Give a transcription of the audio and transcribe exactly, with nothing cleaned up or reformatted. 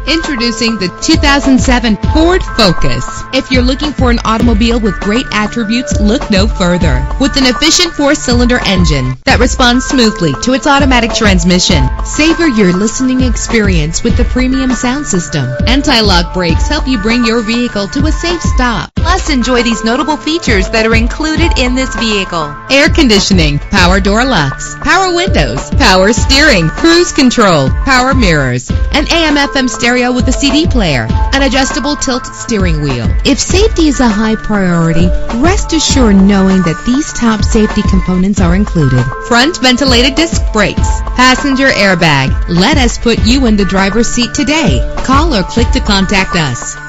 Introducing the two thousand seven Ford Focus. If you're looking for an automobile with great attributes, look no further. With an efficient four-cylinder engine that responds smoothly to its automatic transmission, savor your listening experience with the premium sound system. Anti-lock brakes help you bring your vehicle to a safe stop. Plus, enjoy these notable features that are included in this vehicle: air conditioning, power door locks, power windows, power steering, cruise control, power mirrors, an A M F M stereo with a C D player, an adjustable tilt steering wheel. If safety is a high priority, rest assured knowing that these top safety components are included: front ventilated disc brakes, passenger airbag. Let us put you in the driver's seat today. Call or click to contact us.